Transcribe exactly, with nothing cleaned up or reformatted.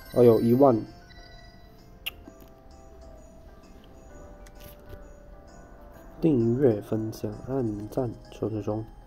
哦，有一万。订阅、分享、按赞、求追踪。